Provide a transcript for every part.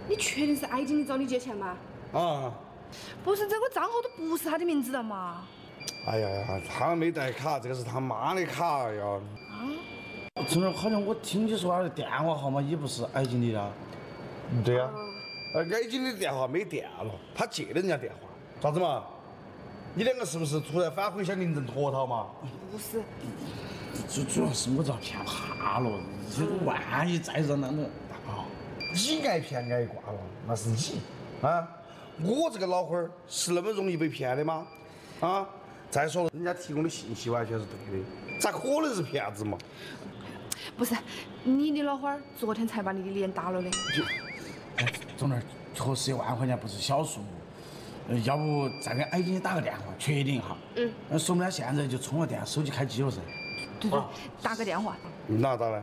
你确定是艾经理找你借钱吗？ 啊！ 不是，这个账号都不是他的名字了嘛？ 哎呀，他没带卡，这个是他妈的卡呀。 真的，好像我听你说他的电话号码也不是艾经理的。 对呀，艾经理的电话没电了，他借的人家电话，咋子嘛？你两个是不是突然返回想临阵脱逃嘛？ 不是， 主要是我遭骗怕了，这万一再让那个啊， 你挨骗挨挂了，那是你啊！我这个老花儿是那么容易被骗的吗？啊！再说了，人家提供的信息完全是对的，咋可能是骗子嘛？ 不是，你的老花儿昨天才把你的脸打了的。 哎，总儿，确实1万块钱不是小数目，要不再给艾经理打个电话确定一下？说不定现在就充了电，手机开机了噻。 对对，打个电话。 哪打呢？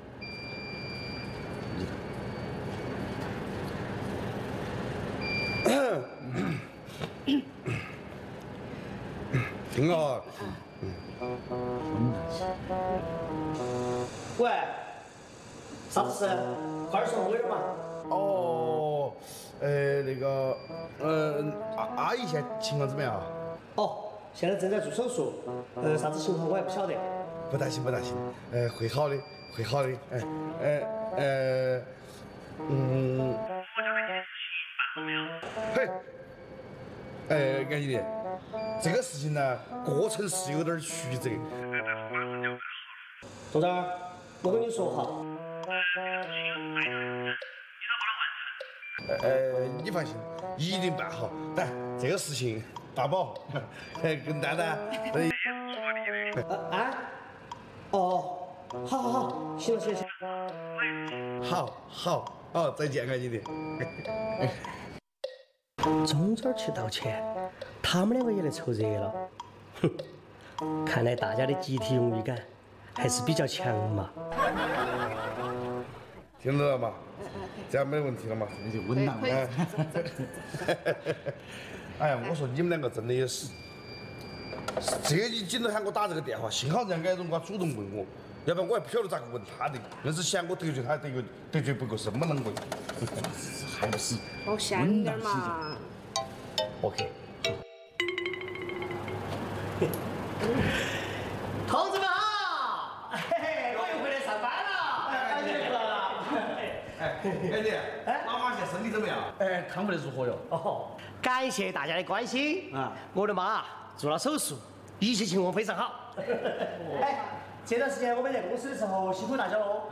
听啊。 喂，啥子事？快点说，我有点忙。 哦，那个，阿姨现在情况怎么样啊？ 哦，现在正在做手术，啥子情况我还不晓得。 不担心，不担心，会好的，会好的，嘿，艾经理，这个事情呢，过程是有点曲折。 董事长，我跟你说哈， 你放心，一定办好。来，这个事情大宝跟丹丹， 哦，好，行了，好，再见，艾经理。钟总去道歉，他们两个也来凑热闹。哼，看来大家的集体荣誉感还是比较强嘛。 听到了吗？这样没问题了嘛？ 那就稳当了。 哎呀，我说你们两个真的也是，这一紧都喊我打这个电话，幸好人家艾总管主动问我，要不然我还不晓得咋个问他的，硬是嫌我得罪他得罪不够深嘛，能问？ 还不是保险点嘛。 OK。 同志们好，我又回来上班了。艾经理来了。 艾姐，妈妈现在身体怎么样？ 康复得如何哟？ 哦，感谢大家的关心啊！我的妈做了手术，一切情况非常好。这段时间我们在公司的时候辛苦大家喽。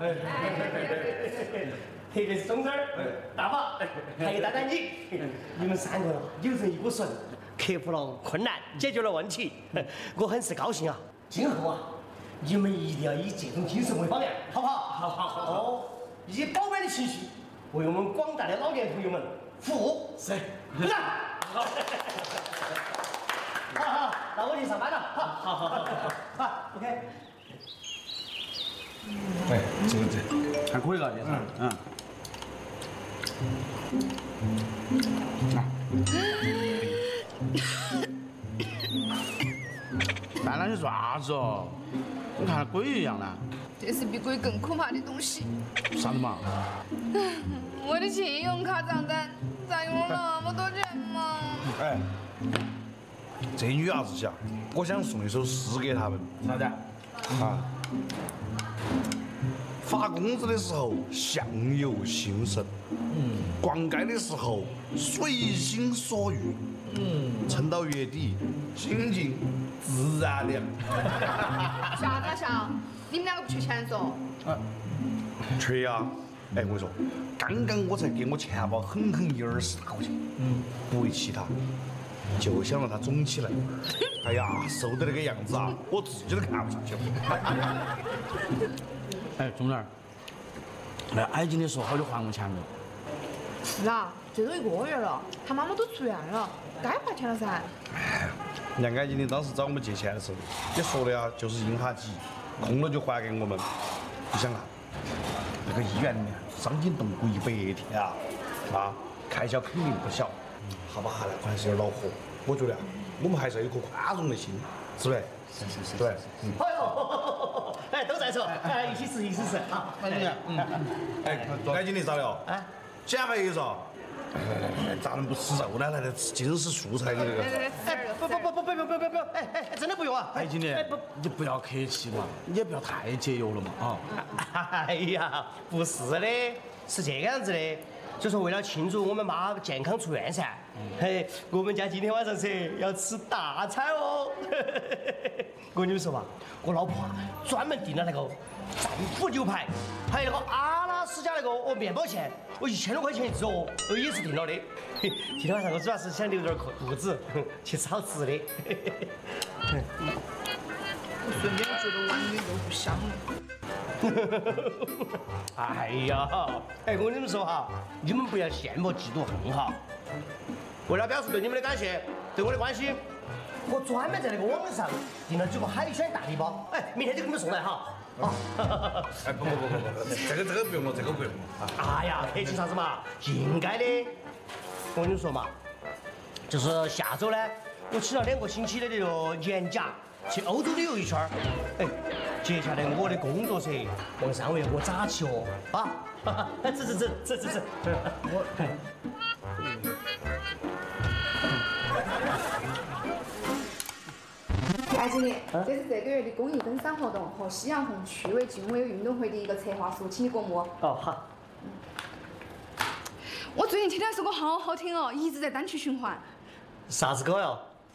特别是钟总儿、大宝，还有丹丹你，你们3个有人一股绳，克服了困难，解决了问题，我很是高兴啊！今后啊，你们一定要以这种精神为榜样，好不好？好。哦，以宝贝的情绪为我们广大的老年朋友们服务。是，鼓掌。好，那我去上班了。好 ，OK。 哎，这还可以了，这是，丹丹，你做啥子哦？你看鬼一样呢？ 这是比鬼更可怕的东西。 啥子嘛？ 我的信用卡账单咋用了那么多钱嘛？ 哎，这女伢子家，我想送一首诗给他们。 啥子？ 啊。发工资的时候相由心生，逛街的时候随心所欲，撑到月底心情自然凉。 笑咋笑？你们2个不缺钱嗦？ 缺呀！哎，我跟你说，刚刚我才给我钱包狠狠120大块钱，不为其他，就想让他肿起来。哎呀，瘦的那个样子啊，我自己都看不上去了。 哎，钟儿，那艾经理说好久还我钱没有？ 是啊，这都1个月了，他妈妈都出院了，该还钱了噻。 人家艾经理当时找我们借钱的时候，也说的呀，就是应下急，空了就还给我们。你想啊，那个医院里面伤筋动骨100天啊，开销肯定不小。好吧，那块还是有点恼火。我觉得啊，我们还是要有一颗宽容的心，是不是？是，对。 哎呦，哎，都在说，一起吃，好， 那怎么样？ 哎，艾经理咋了？ 哎， 减肥嗦。咋能不吃肉呢？来吃精是素菜，你这个。 不，哎，真的不用啊！ 哎，经理，你不要客气嘛，你也不要太节约了嘛啊！ 哎呀，不是的，是这个样子的，就说为了庆祝我们妈健康出院噻，嘿，我们家今天晚上噻要吃大餐哦。我跟你们说嘛，我老婆啊专门订了那个战斧牛排，还有那个阿拉斯加那个面包馅，我1000多块钱一只哦，也是订了的。今天晚上我主要是想留点肚子去吃好吃的。 我瞬间觉得碗里又不香了。 哎呀，哎，我跟你们说哈，你们不要羡慕嫉妒恨哈。为了表示对你们的感谢，对我的关心，我专门在那个网上订了9个海鲜大礼包，哎，明天就给你们送来哈。啊， 哎，不，这个不用了，这个不用了。 哎呀，客气啥子嘛，应该的。我跟你们说嘛，就是下周呢，我请了2个星期的那个年假，去欧洲旅游一圈儿。哎，接下来我的工作噻，王三维，我咋去哦？啊，走。 艾经理，这是这个月的公益登山活动和夕阳红趣味劲味运动会的一个策划书，请你过目。 哦，好。 我最近听那首歌好好听哦，一直在单曲循环。 啥子歌哟？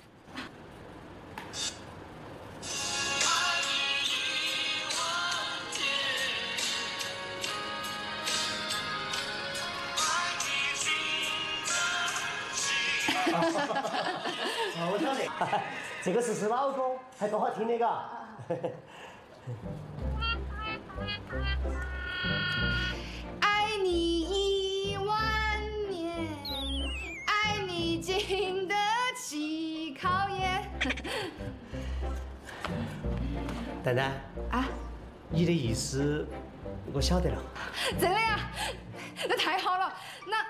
我晓得，这个是老歌，还多好听的嘎。 爱你1万年，爱你经得起考验。 丹丹啊， 你的意思我晓得了。 真的呀？那太好了，那。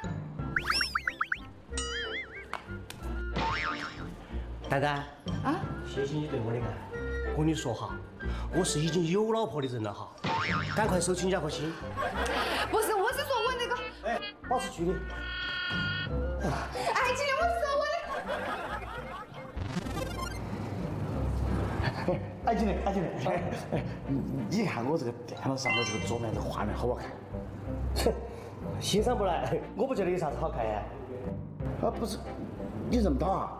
丹丹啊， 谢谢你对我的爱。我跟你说哈，我是已经有老婆的人了哈，赶快手亲家和亲。 不是，我是说我那个。 哎，保持距离。 哎，经理，我是说我的。哎，经理，你看我这个电脑上的这个桌面这个画面好不好看？ 欣赏不来，我不觉得有啥子好看呀。 啊，不是，你认不到啊？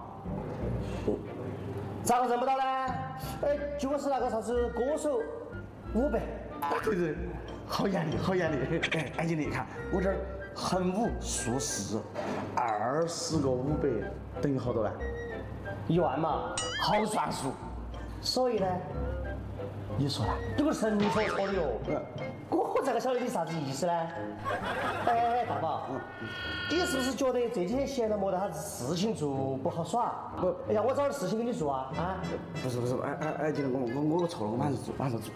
咋个认不到呢？哎，就是那个啥子歌手500。 对，好眼力。哎，经理，看我这儿横5竖4，20个500等于好多呢 ？1万嘛， 好算数。 所以呢， 你说呢？ 这个神戳戳的哟。我咋个晓得你啥子意思呢？哎，大宝，你是不是觉得这几天闲了没得啥子事情做，不好耍？不，哎呀，我找点事情给你做啊！啊？ 不是，哎，经理，我错了，我马上做。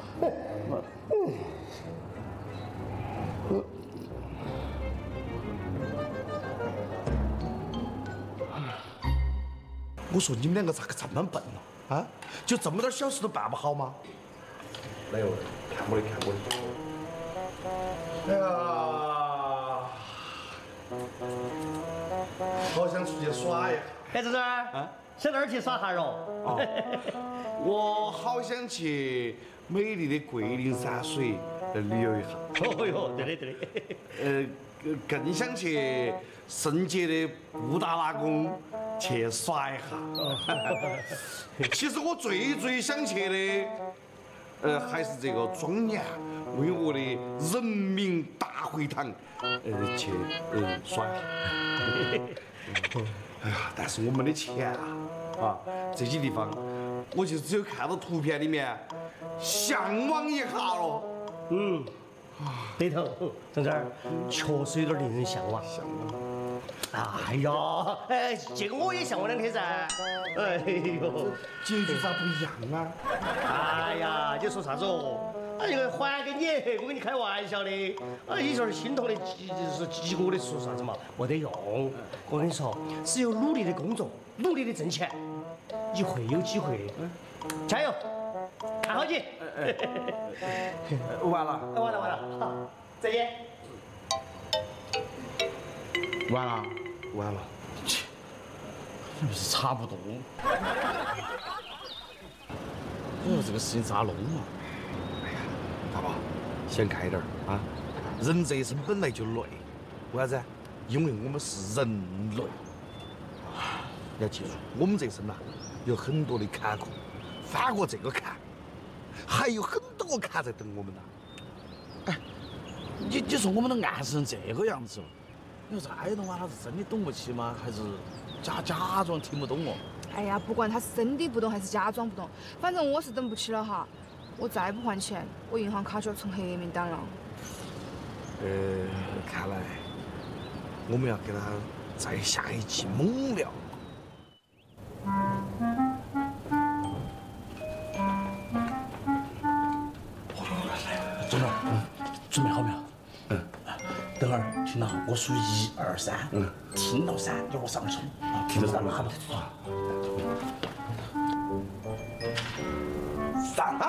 我说你们2个咋个这么笨呢？啊，就这么点小事都办不好吗？来哟，看我的。哎呀，好想出去耍呀！ 哎，这啊，想哪儿去耍哈哟？ 我好想去美丽的桂林山水旅游一下。 哦哟，对的。 更想去圣洁的布达拉宫去耍一下。其实我最想去的，还是这个庄严巍峨的人民大会堂，去耍一下。哎呀，但是我没得钱啊！这些地方，我就只有看到图片里面，向往一下了。 对头，郑真儿确实有点令人向往。哎呀，哎，这个我也向往2天噻。哎呦， 结局咋不一样啊？ 哎呀，你说啥子哦？哎，这个还给你，我跟你开玩笑的。哎，你说心痛的，就是急过的说啥子嘛？没得用。我跟你说，只有努力的工作，努力的挣钱，你会有机会的。加油，看好你。 完了， 好，再见。 完了，完了， 切，你不是差不多？你说这个事情咋弄嘛？ 大宝，想开点儿啊！人这一生本来就累，为啥子？因为我们是人类。你要记住，我们这一生呐，有很多的坎坷，翻过这个坎，还有很多个坎在等我们呢。 哎，你说我们都暗示成这个样子了，你说这东啊，他是真的懂不起吗？还是假装听不懂哦？ 哎呀，不管他是真的不懂还是假装不懂，反正我是等不起了哈。我再不还钱，我银行卡就要成黑名单了。 看来我们要给他再下一剂猛料。 总编，准备好没有？等会儿听到我数1、2、3，听到3就往上冲，听到3马上就出。3。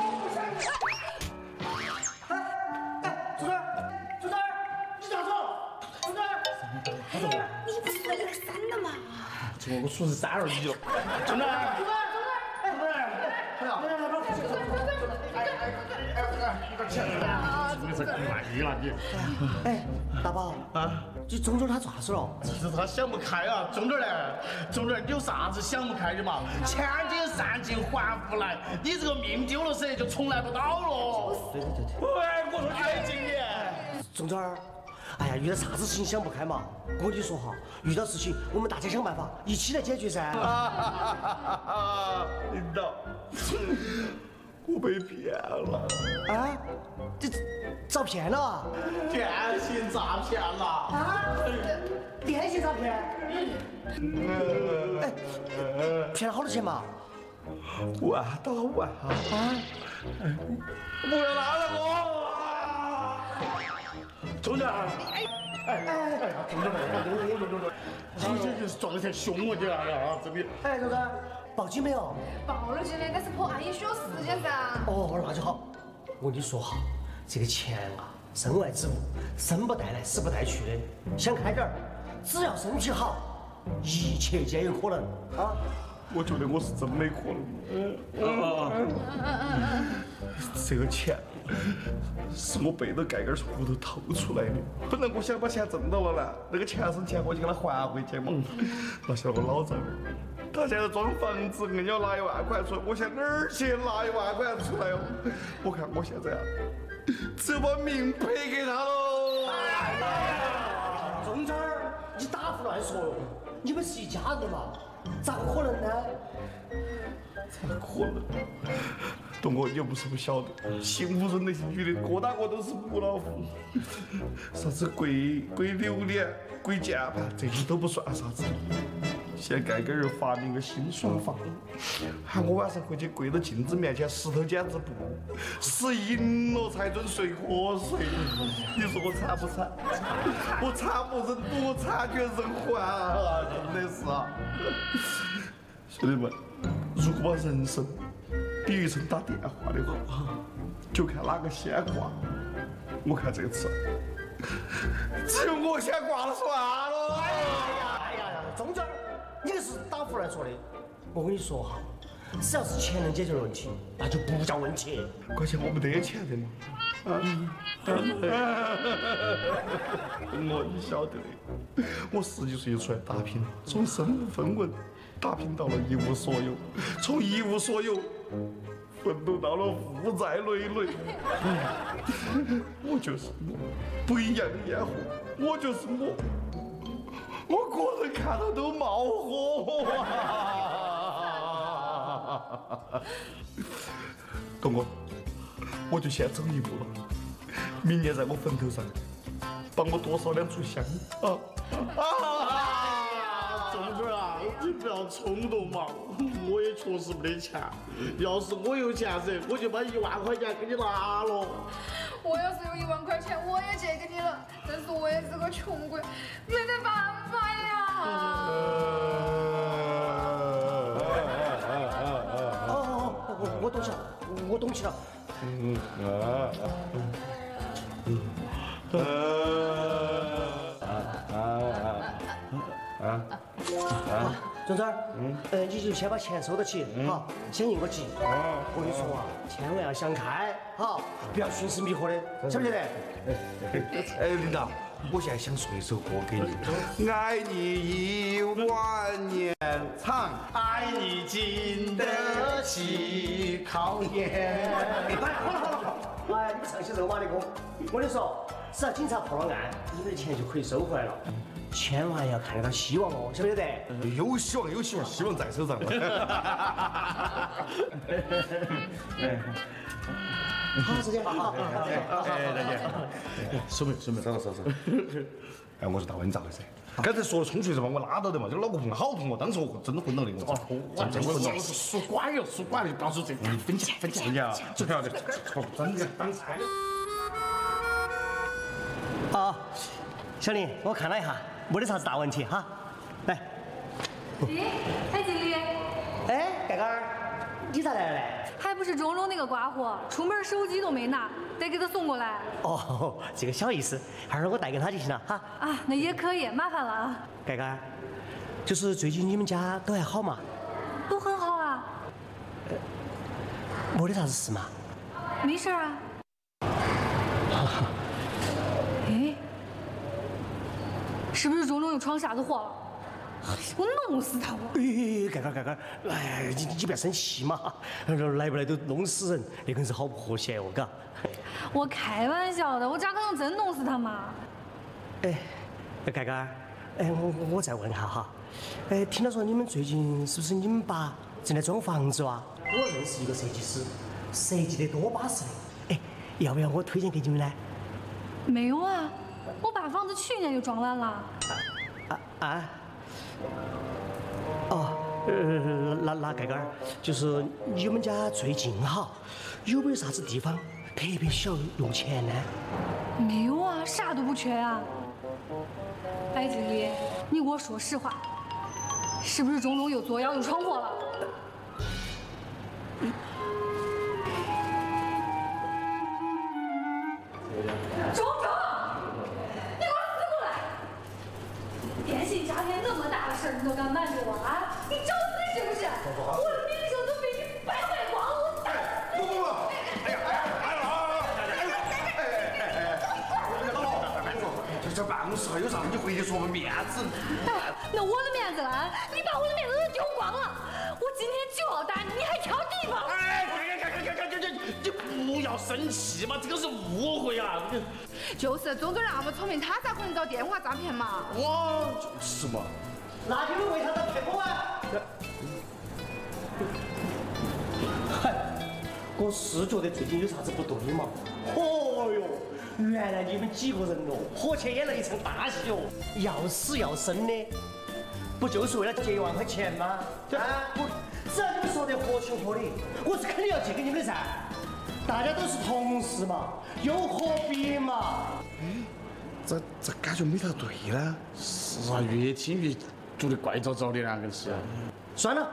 你不是说1、2、3的吗？ 我数是3、2、1了。总编， 哎，大宝啊，你钟总他咋子了？ 其实他想不开啊，钟点呢？钟点，你有啥子想不开的嘛？千金散尽还复来，你这个命丢了噻，就从来不到了。 对。 哎，我说太经典。 钟总儿，哎呀，遇到啥子事情想不开嘛？我跟你说哈，遇到事情我们大家想办法，一起来解决噻。 领导，我被骗了。 啊？这遭骗了啊？ 电信诈骗了啊？电信诈骗？哎，骗了好多钱嘛万到万啊！ 不要拉着我！钟点，钟点，今天就是撞得太凶了，你来了啊！这边， 哎，钟总，报警没有？ 报了警的，但是破案也需要时间噻。 哦，那就好。我跟你说哈，这个钱啊，身外之物，生不带来，死不带去的。想开点儿，只要身体好，一切皆有可能啊！ 我觉得我是真没可能。这个钱是我背着盖盖骨头偷出来的。本来我想把钱挣到了呢，那个钱生钱我就给他还回去嘛。哪晓得我老丈人，他现在装房子硬要拿1万块出来，我想哪儿去拿1万块出来哦？我看我现在啊，只有把命赔给他喽。 钟总儿，你打胡乱说哟！你们是一家人的嘛，咋可能呢？ 咋可能？东哥，你又不是不晓得，姓吴人那些女的，个个都是母老虎，啥子跪榴莲、跪键盘，这些都不算啥子。现在盖盖又发明个新爽法，喊我晚上回去跪到镜子面前石头剪子布，石赢了才准睡瞌睡。你说我惨不惨？我惨不忍睹，我惨绝人寰啊！真的是啊！兄弟们，如果把人生比喻成打电话的话，就看哪个先挂。我看这次只有我先挂了算了。 哎呀，钟总儿，你这是打胡乱说的。我跟你说哈，只要是钱能解决的问题，那就不叫问题。 关键我没得钱的嘛。你晓得的，我10几岁就出来打拼，从身无分文打拼到了一无所有，从一无所有奋斗到了负债累累。我就是我，不一样的烟火，我就是我个人看到都冒火啊！东哥，我就先走一步了，明年在我坟头上帮我多烧2炷香啊！ 钟总啊，你不要冲动嘛，我也确实没得钱，要是我有钱噻，我就把1万块钱给你拿了。 我要是有1万块钱，我也借给你了，但是我也是个穷鬼，没得办法呀。 我懂起了，我懂起了。 钟子儿，你就先把钱收到起，好，先应个急。我跟你说啊，千万要想开，好，不要寻死觅活的，晓不晓得？ 领导，我现在想说一首歌给你，爱你10000年长， 爱你经得起考验。 好了，你们唱些肉麻的歌。我跟你说，只要警察破了案，你们的钱就可以收回来了。千万要看得到希望哦，晓不晓得？ 有希望，有希望，希望在手上。 好，再见。好， 再见。收没？ 收。哎，我是大温兆的噻。刚才说了冲出去是把我拉倒的嘛，这个脑壳碰好痛哦，当时我真的昏了的，我操！真昏了。 说乖了，就不要说这个。你分家，重要的。真的。 好，小林，我看了一下，没得啥子大问题哈。来。 哎，经理。 哎，盖盖儿，你咋来了嘞？ 还不是钟钟那个瓜货，出门手机都没拿，得给他送过来。 哦，这个小意思，一会儿我带给他就行了哈。 啊，那也可以，麻烦了啊。 盖盖儿，就是最近你们家都还好嘛？ 都很好啊。 没得啥子事嘛？ 没事啊。哎，是不是钟钟又闯啥子祸了？我弄死他！ 哎，盖盖儿，哎，你不要生气嘛，来不来都弄死人，那个是好不和谐哦，嘎。 我开玩笑的，我咋可能真弄死他嘛？ 哎，盖盖儿，哎，我再问下哈，哎，听到说你们最近是不是你们爸正在装房子哇？我认识一个设计师，设计得多巴适的，哎，要不要我推荐给你们呢？ 没有啊，我爸房子去年就装完了。 那盖盖儿，就是你们家最近哈，有没有啥子地方特别需要用钱呢？ 没有啊，啥都不缺啊。哎，经理，你给我说实话，是不是钟钟又作妖又闯祸了？钟钟，你给我死过来！电信诈骗那么大的事儿，你都敢瞒着我啊？你找死是不是？我的名声都被你败坏光了！ 这办公室还有啥？你回去说吧，面子。 哎，那我的面子呢？你把我的面子都丢光了！我今天就要打你，你还挑地方？ 你不要生气嘛，这个是误会啊。 就是钟总那么聪明，他咋可能搞电话诈骗嘛？ 我就是嘛。 那你们为啥子骗我啊？嗨，我是觉得最近有啥子不对嘛。哦哟，原来你们几个人哦，合起演了一场大戏哦，要死要生的，不就是为了借1万块钱吗？啊，只要你们说得合情合理，我是肯定要借给你们的噻。大家都是同事嘛，又何必嘛？ 这感觉没太对呢。 是啊，越听越觉得怪糟糟的那个是。 算了，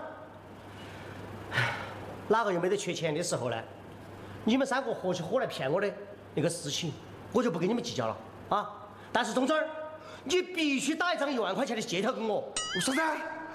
哪个又没得缺钱的时候呢？你们3个合起伙来骗我的那个事情，我就不跟你们计较了啊！但是钟子儿，你必须打一张1万块钱的借条给我。 啥子？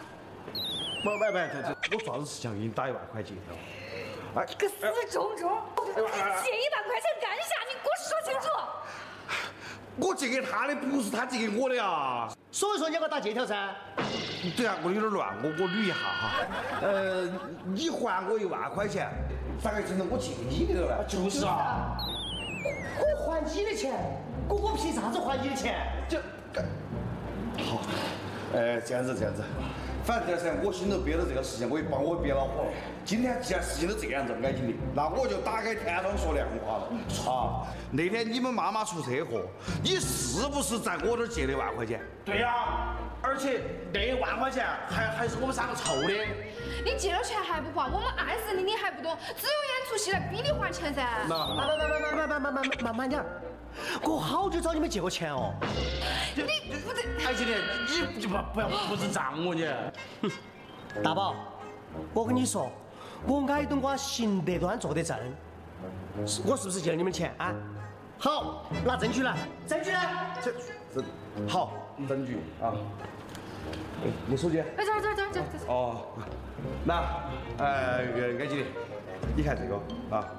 这我做啥子事情给你打1万块借条？ 你个死钟钟！借1万块钱干啥？你给我说清楚！ 我借给他的不是他借给我的呀。 所以说你要给我打借条噻。 对啊，我有点乱，我捋一下哈。你还我1万块钱，咋个成了我借你的了呢？ 就是啊，我还你的钱，我凭啥子还你的钱？ 好，这样子，反正第二天我心头憋着这个事情，我也帮我憋恼火了。今天既然事情都这样子，矮经理，那我就打开天窗说亮话了啊！那天你们妈妈出车祸，你是不是在我这儿借的1万块钱？ 对呀，而且那1万块钱还是我们3个凑的。 你借了钱还不还？我们暗示你，你还不懂，只有演出戏来逼你还钱噻。 慢点儿，我好久找你们借过钱哦。 你不对， 哎，经理，你就不要不认账我你。 大宝，我跟你说，我矮冬瓜行得端坐得正，我是不是借了你们钱啊？好，拿证据来，证据来。 这好证据啊！ 你手机？ 哎，这。 哦，那安经理，你看这个啊，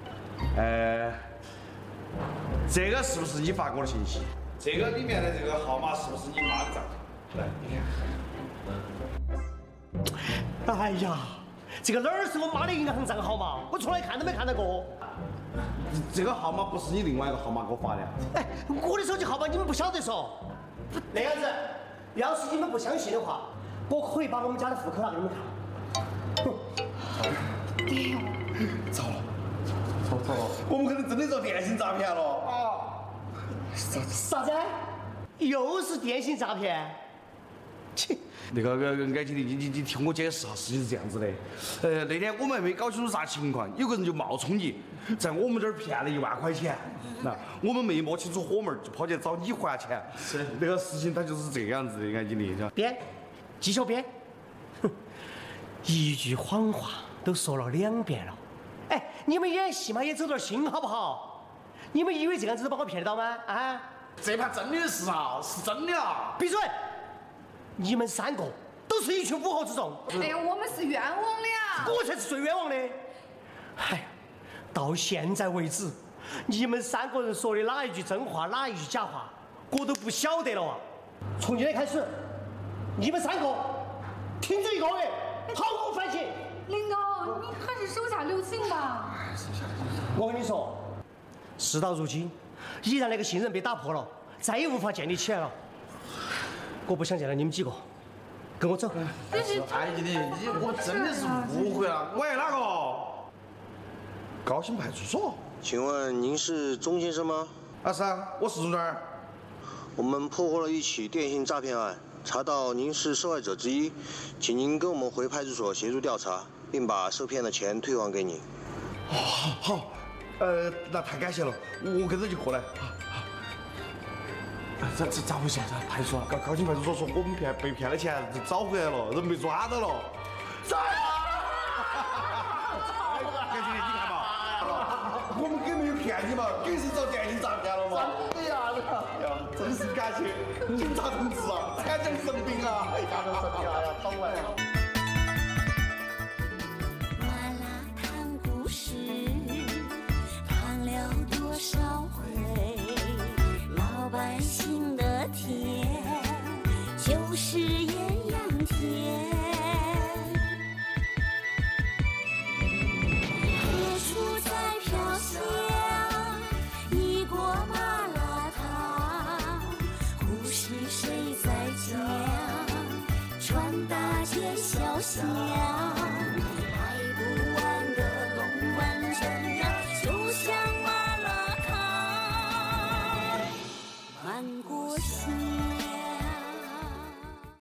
这个是不是你发给我的信息？这个里面的这个号码是不是你妈的账号？来，你看。 哎呀，这个哪儿是我妈的银行账号嘛？我从来看都没看到过。 这个号码不是你另外一个号码给我发的？ 哎，我的手机号码你们不晓得嗦？那样子，要是你们不相信的话，我可以把我们家的户口拿给你们看。 糟了，我们可能真的遭电信诈骗了啊！ 啥子？又是电信诈骗？切！ 那个安经理，你听我解释哈，事情是这样子的，那天我们还没搞清楚啥情况，有个人就冒充你，在我们这儿骗了1万块钱，那我们没摸清楚火门，就跑去找你还钱。是那个事情，它就是这样子的，安经理。 编，继续编。哼，一句谎话都说了2遍了。哎，你们演戏嘛也走点心好不好？你们以为这样子都把我骗得到吗？啊？ 这盘真的是啊，是真的啊！ 闭嘴！你们3个都是一群乌合之众。 哎呀，我们是冤枉的呀！ 我才是最冤枉的。哎，到现在为止，你们3个人说的哪一句真话，哪一句假话，我都不晓得了啊！从今天开始，你们3个停止1个月，好好反省。 领导，你还是手下留情吧。 我跟你说，事到如今，已然那个信任被打破了，再也无法建立起来了。我不想见到你们几个，跟我走。 安经理，我真的是误会了。 喂，哪个？高新派出所。 请问您是钟先生吗？ 啊，是啊，我是钟这儿。 我们破获了一起电信诈骗案，查到您是受害者之一，请您跟我们回派出所协助调查，并把受骗的钱退还给你。 好，那太感谢了，我跟着就过来。 这咋回事？派出所？ 高新派出所说我们被骗的钱找回来了，人被抓到了。安经理，你看嘛，我们根本没有骗你嘛，梗是遭电信诈骗了嘛。真的呀，真是感谢警察同志啊，惨将神兵啊！哎呀，神兵啊，讨完了。 麻辣烫故事，烫了多少回？老百姓的甜，就是艳阳天。何处在飘香？一锅麻辣烫，故事谁在讲？传大街小巷，卖不完的龙门阵啊，就像麻辣烫，满国心。